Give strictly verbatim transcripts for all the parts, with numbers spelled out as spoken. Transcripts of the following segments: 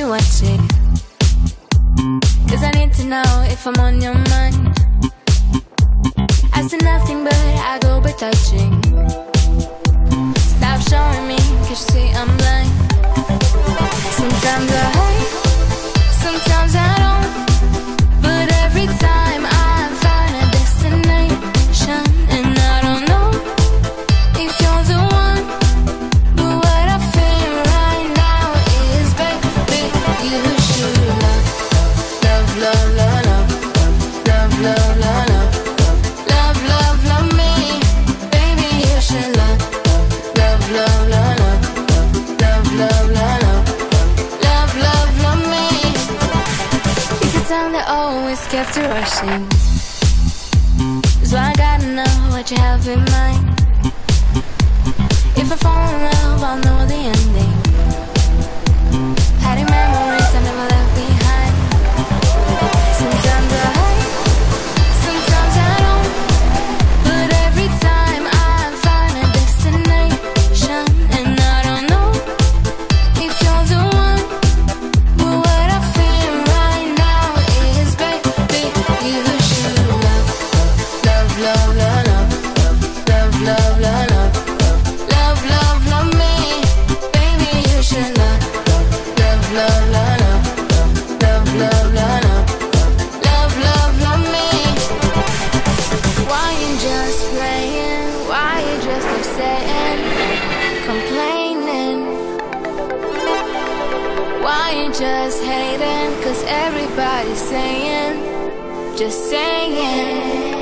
me watching, 'cause I need to know if I'm on your mind. I see nothing but I go by touching. Stop showing me, 'cause you see I'm blind. Sometimes I hate, sometimes I don't, but every time I find a destination. And I don't know if you're the one, but what I feel right now is, baby, you should love, love, love, love, love, love, love, love, love. Love, love, love me, baby, you should love, love, love, love, love, love, love, love, love, love, love me. It's the time that always kept you rushing, so I gotta know what you have in mind. If I fall in love, I'll know the ending. Hiding memories I never left behind. Sometimes I hide, sometimes I don't, but every time I find a destination. And I don't know if you're the one, but what I feel right now is, baby, you should love, love, love, love, love, love, love, love, love, love, love, love me, baby, you should love, love, love, love, love, love, love, love, love, love, love, love me. Why you just playing? Why you just upsetting, complaining? Why you just hating? 'Cause everybody's saying, just saying.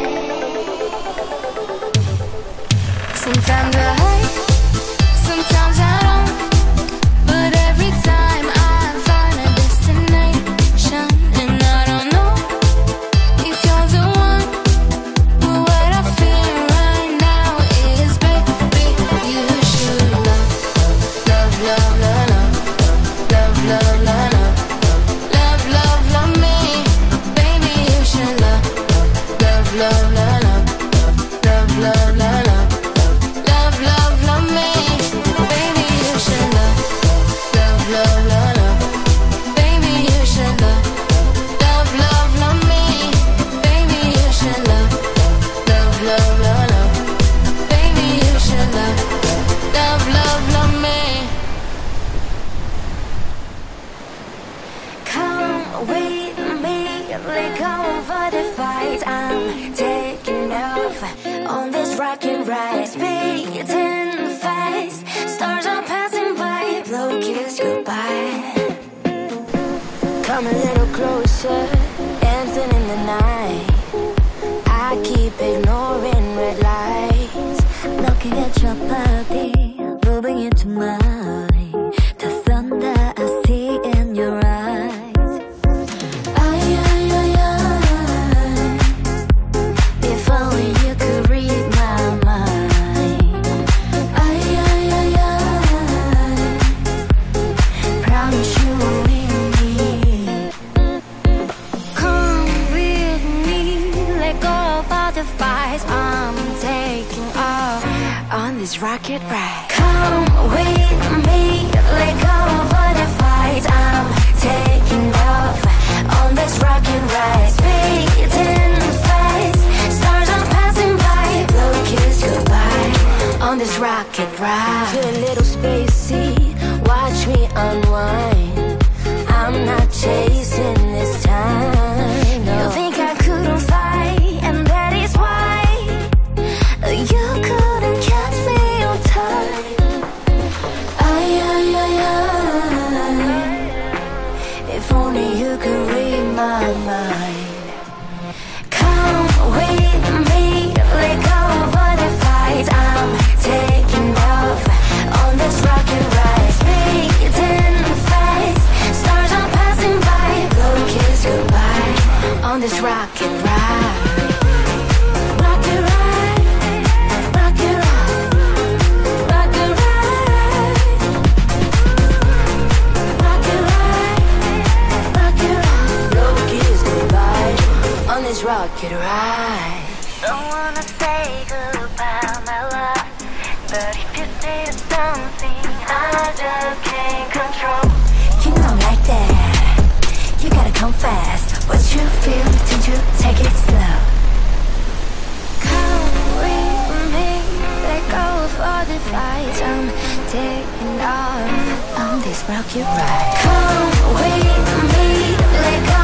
Sometimes I hate, sometimes I don't, but every time I find a destination. And I don't know if you're the one, but what I feel right now is, baby, you should love, love, love, love, love, love, love, love, love, love, love me, baby, you should love, love, love, love, love, love, love, love, love. Love, love, love me, baby, you should love, love, love, love, love, baby, you should love, love, love, love me, baby, you should love, love, love, love, love, baby, you should love, love, love, love me. Come with me, let go over the fight. I'm taking off on this rocket ride, speeding fast. Stars are passing by, blow kiss goodbye. Come a little closer, dancing in the night. I keep ignoring red lights, looking at your body, moving into mine. The thunder I see in your eyes. Ay, ay, ay, ay. If only you could read my mind. Ay, ay, ay, ay. Promise you will leave me. Come with me, let go of all the fights. I'm taking off on this rocket ride. Come with me, let go of all the fights. I'm taking off on this rocket ride, speeding fast. Stars are passing by, blow kiss goodbye on this rocket ride. Feel a little spacey, watch me unwind. I'm not chasing this time, no. You think I couldn't fight, and that is why you couldn't catch me on time. Ay, ay, ay, ay. If only you could read my mind. Come with me, let go over the fight. I'm taking off on this rocket ride, speeding fast. Stars are passing by, blow kiss goodbye on this rocket ride. Rocket ride, rocket ride, rocket ride, rocket ride, rocket ride. Blow kiss goodbye on this rocket ride. Don't wanna say goodbye, my love, but if you say something I just can't control, you know I'm like that. gotta come fast. What you feel, don't you take it slow. Come with me, let go of all the fights. I'm taking off on this rocky ride. Come with me, let go